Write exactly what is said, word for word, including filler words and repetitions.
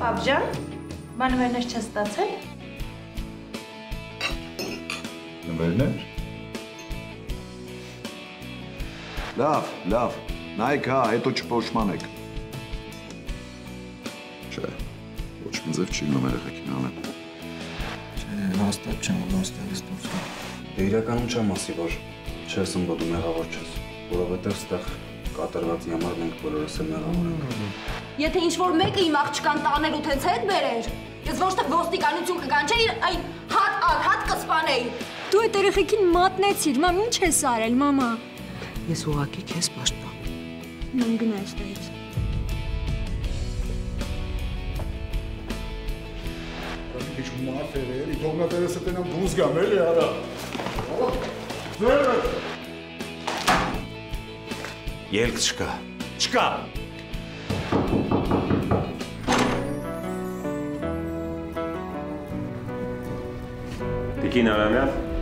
Բաբջան, մանվերներ չես ստացել։ Նվերներ։ Լավ, լավ, նայք հա, հետո չփոշմանեք։ Չէ, ոչ մի ձև չի գնում երեխեքին անեն։ Չէ, հաստատ չեմ ուզում ստեղից դուրս գալ։ Դե իրականում չեմ ասի, որ չես ըմբոդում մեղավոր չես, որովհետև ստեղ կատարվածի համար մենք բոլորս էլ մեղավոր ենք։ Եթե ինչ-որ մեկը իմ աղջկան տանել ու թենց հետ բերեր, ես ոչ թե ոստիկանություն կկանչեի, այլ հատ անհատ կսպանեի։ Դու այդ երեխեքին մատնեցիր, մամ, ինչ ես արել, մամա։ Ես ուղղակի քեզ պաշտպանում։ Նույն գնա այստեղից։ Քիչ մարդ էր, էլի թողնատերեսը տենամ դուրս գամ, էլի արա։ Ձերը։ Ելք չկա, չկա։ Տիկին Արամյան։